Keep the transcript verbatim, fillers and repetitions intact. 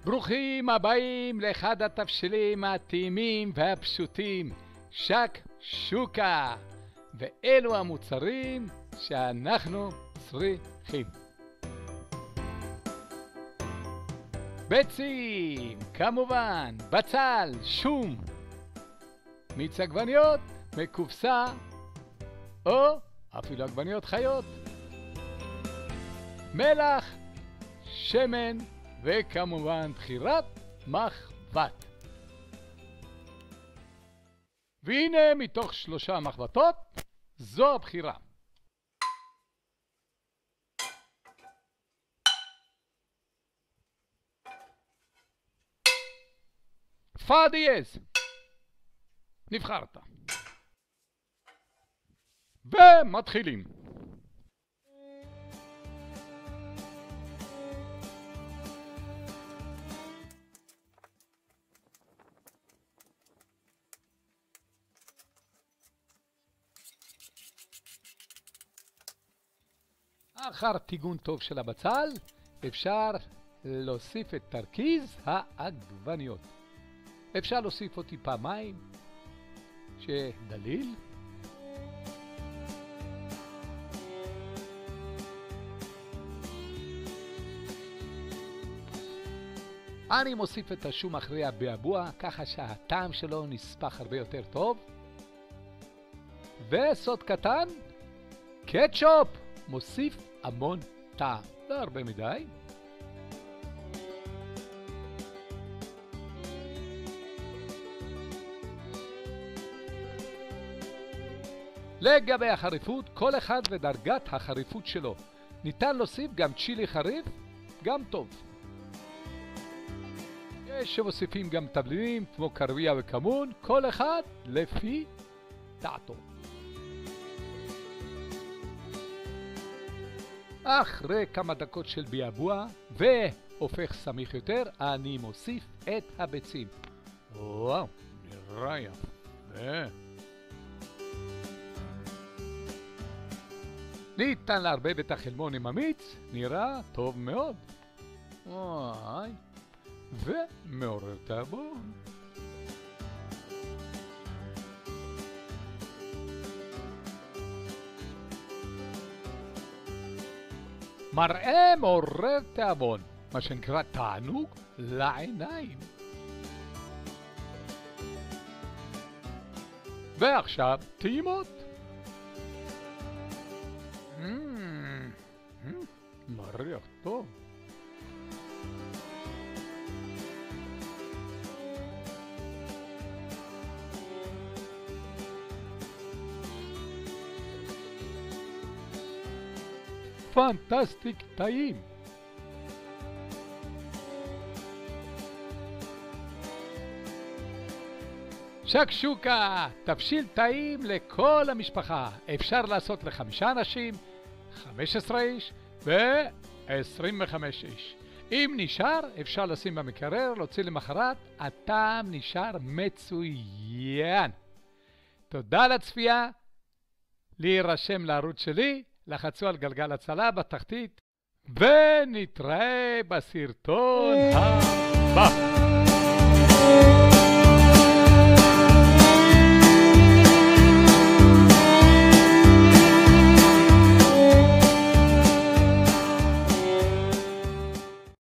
ברוכים הבאים לאחד התבשילים הטעימים והפשוטים, שקשוקה. ואלו המוצרים שאנחנו צריכים. ביצים, כמובן, בצל, שום, מיץ עגבניות, מקופסה, או אפילו עגבניות חיות, מלח, שמן, וכמובן בחירת מחבת. והנה מתוך שלושה מחבטות, זו הבחירה. פא דיאז. נבחרת. ומתחילים. אחר טיגון טוב של הבצל, אפשר להוסיף את תרכיז העגבניות. אפשר להוסיף עוד טיפה מים, שדליל. אני מוסיף את השום אחרי הביעבוע, ככה שהטעם שלו נספח הרבה יותר טוב. וסוד קטן, קטשופ מוסיף המון טעם, לא הרבה מדי. לגבי החריפות, כל אחד ודרגת החריפות שלו. ניתן להוסיף גם צ'ילי חריף, גם טוב. יש שמוסיפים גם תבלינים כמו קרוויה וכמון, כל אחד לפי דעתו. אחרי כמה דקות של ביעבוע והופך סמיך יותר, אני מוסיף את הביצים. וואו, נראה יפה. ניתן לערבב את החלמון עם המיץ, נראה טוב מאוד. וואי, ומעורר תאבון. מראה מעורר תאבון, מה שנקרא תענוג לעיניים. ועכשיו טעימות. מריח טוב. פנטסטיק טעים. שקשוקה, תבשיל טעים לכל המשפחה. אפשר לעשות לחמישה אנשים, חמישה עשר איש ו-עשרים וחמישה איש. אם נשאר, אפשר לשים במקרר, להוציא למחרת, הטעם נשאר מצוין. תודה לצפייה, להירשם לערוץ שלי, לחצו על גלגל הצלה בתחתית, ונתראה בסרטון הבא.